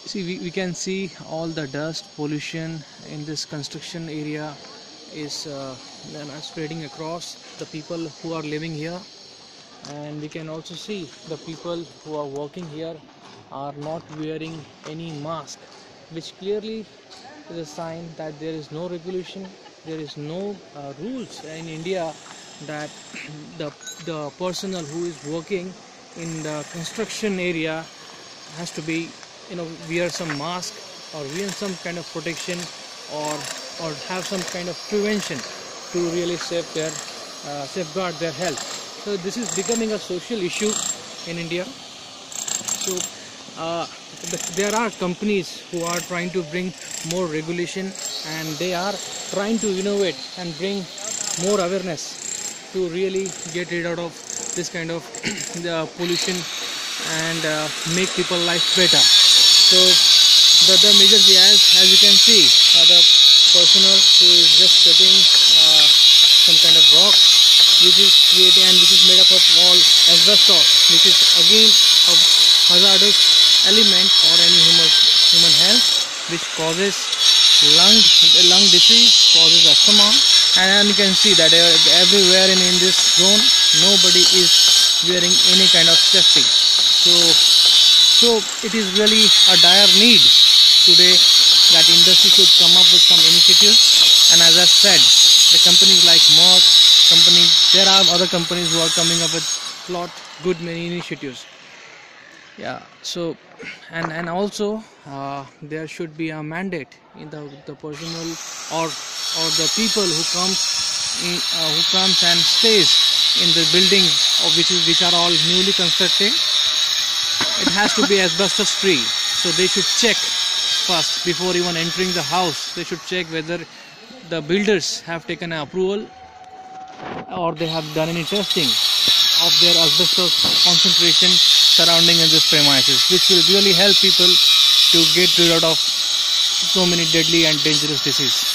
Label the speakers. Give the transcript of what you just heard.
Speaker 1: See, we can see all the dust pollution in this construction area is spreading across the people who are living here, and we can also see the people who are working here are not wearing any mask, which clearly is a sign that there is no regulation, there is no rules in India that the personnel who is working in the construction area has to be, wear some mask or wear some kind of protection, or have some kind of prevention to really safeguard their health. So this is becoming a social issue in India. So there are companies who are trying to bring more regulation, and they are trying to innovate and bring more awareness to really get rid of this kind of the pollution and make people life better. So the measures we have, as you can see, the personnel who is just cutting some kind of rock, which is creating and which is made up of all asbestos, which is again a hazardous element for any human health, which causes lung disease, causes asthma. And you can see that everywhere in this zone nobody is wearing any kind of safety. So it is really a dire need today that industry should come up with some initiatives. And as I said, the companies like Merck there are other companies who are coming up with good many initiatives. Yeah. So and also there should be a mandate in the personnel or the people who comes and stays in the buildings which are all newly constructed. It has to be asbestos free. So they should check first before even entering the house. They should check whether the builders have taken an approval or they have done any testing of their asbestos concentration surrounding in this premises, which will really help people to get rid of so many deadly and dangerous diseases.